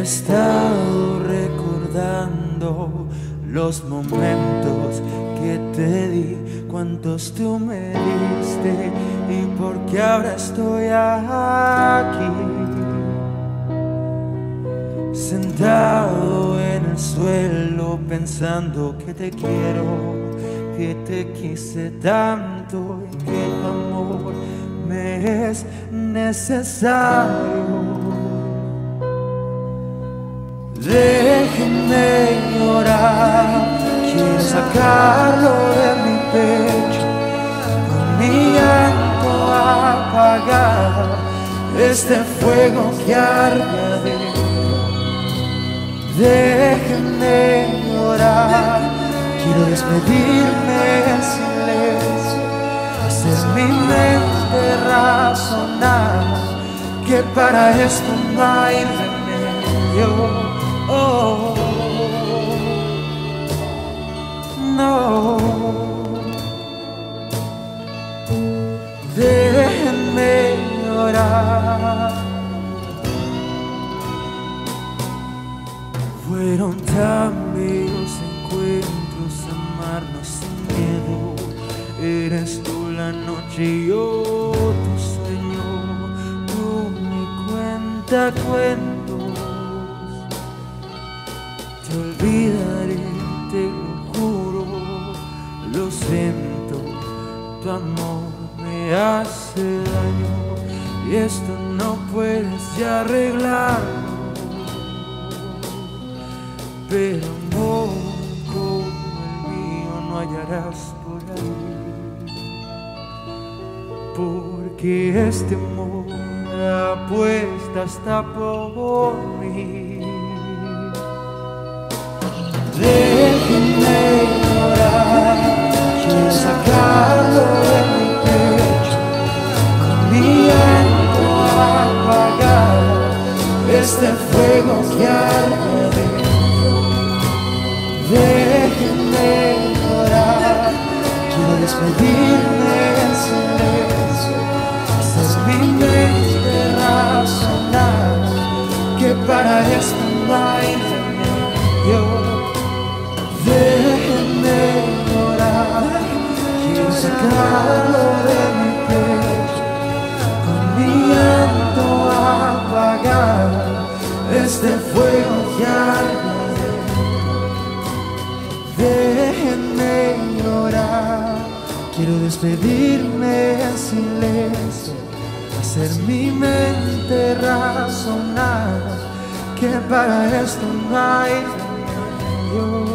estado recordando los momentos que te di, cuántos tú me diste y por qué ahora estoy aquí, sentado en el suelo pensando que te quiero, que te quise tanto y que tu amor me es necesario. Déjenme llorar, quiero sacarlo de mi pecho, con mi llanto apagar este fuego que arde adentro. Déjenme llorar, quiero despedirme en silencio, hacer mi mente razonar que para esto no hay remedio. Oh, no, déjenme llorar. Fueron tan bellos encuentros, amarnos sin miedo. Eres tú la noche y yo tu sueño, tú mi cuentacuentos. Te olvidaré, te lo juro, lo siento, tu amor me hace daño y esto no puedes ya arreglarlo. Pero amor como el mío no hallarás por ahí, porque este amor apuesta hasta por mí. Déjenme llorar, quiero sacarlo de mi pecho, con mi llanto apagar este fuego que arde adentro. Déjenme llorar, quiero despedirme en silencio, hacer mi mente razonar que para esto no hay remedio. Déjenme llorar, quiero sacarlo de mi pecho, con mi llanto apagar este fuego que arde. Déjenme llorar, quiero despedirme en silencio, hacer mi mente razonar que para esto no hay remedio.